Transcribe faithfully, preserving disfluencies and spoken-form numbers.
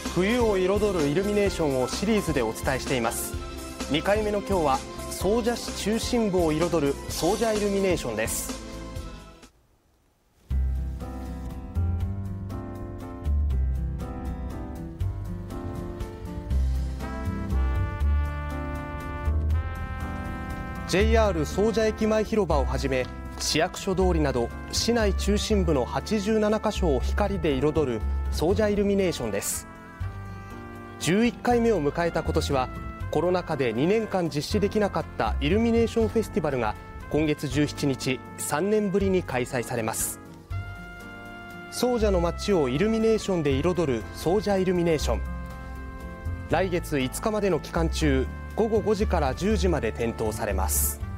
冬を彩るイルミネーションをシリーズでお伝えしています。にかいめの今日は総社市中心部を彩る総社イルミネーションです。ジェイアール 総社駅前広場をはじめ、市役所通りなど市内中心部のはちじゅうななかしょを光で彩る総社イルミネーションです。じゅういっかいめを迎えた今年は、コロナ禍でにねんかん実施できなかったイルミネーションフェスティバルが今月じゅうしちにち、さんねんぶりに開催されます。総社の街をイルミネーションで彩る総社イルミネーション、来月いつかまでの期間中、ごごごじからじゅうじまで点灯されます。